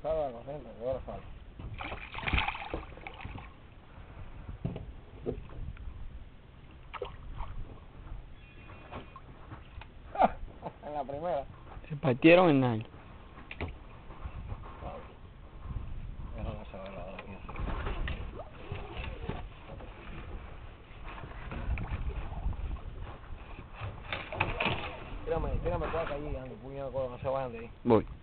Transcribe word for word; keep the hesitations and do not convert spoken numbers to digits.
sale la corriente, que ahora sale. En la primera. Se partieron en nada. Déjame saber ahora aquí. Tírame, tírame cuaca allí, Andy, puñado, no se vayan de ahí. Voy.